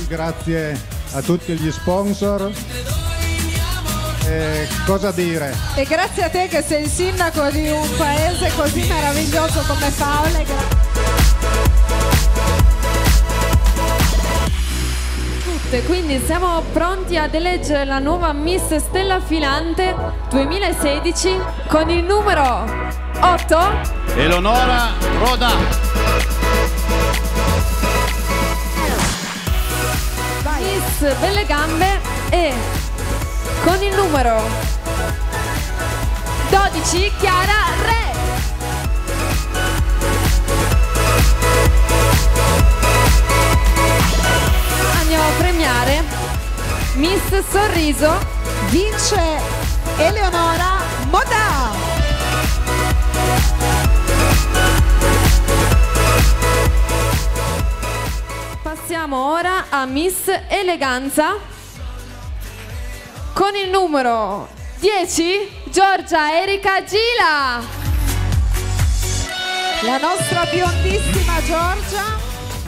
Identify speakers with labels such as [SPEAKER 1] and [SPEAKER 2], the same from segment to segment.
[SPEAKER 1] grazie a tutti gli sponsor. Cosa dire?
[SPEAKER 2] E grazie a te che sei il sindaco di un paese così meraviglioso come Faole.
[SPEAKER 3] Quindi siamo pronti ad eleggere la nuova Miss Stella Filante 2016 con il numero 8
[SPEAKER 4] Eleonora Roda.
[SPEAKER 3] Miss Belle Gambe e con il numero 12 Chiara Re. Andiamo a premiare Miss Sorriso.
[SPEAKER 2] Vince Eleonora Modà.
[SPEAKER 3] Passiamo ora a Miss Eleganza con il numero 10 Giorgia Erika Gila.
[SPEAKER 2] La nostra biondissima Giorgia.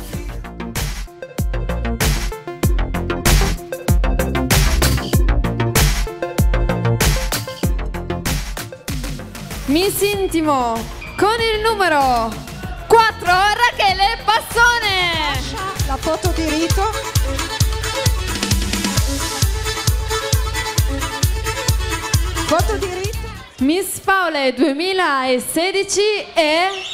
[SPEAKER 3] Miss Intimo con il numero 4 Rachele Bassone.
[SPEAKER 2] La foto di rito. Foto di rito.
[SPEAKER 3] Miss Faole 2016 e